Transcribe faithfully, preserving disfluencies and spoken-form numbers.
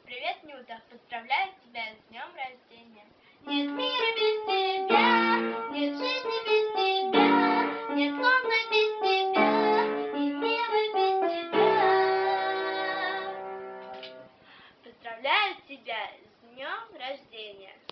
Привет, Нюта, поздравляю тебя с днем рождения. Нет мира без тебя, нет жизни без тебя, нет солнца без тебя и неба без тебя. Поздравляю тебя с днем рождения.